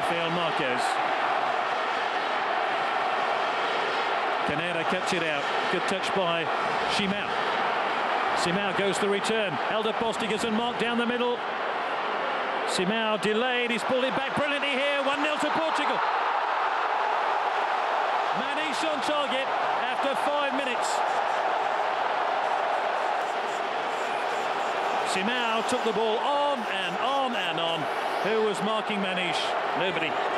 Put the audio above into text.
Rafael Marquez. Canera cuts it out. Good touch by Simão. Simão goes the return. Held up Postigas and marked down the middle. Simão delayed. He's pulled it back brilliantly here. 1-0 to Portugal. Maniche on target after 5 minutes. Simão took the ball on and on and on. Who was marking Maniche? Nobody.